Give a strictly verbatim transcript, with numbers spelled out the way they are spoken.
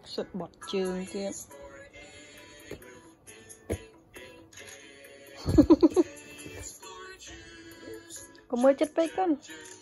sụt bọt trường kia có mới chất bay con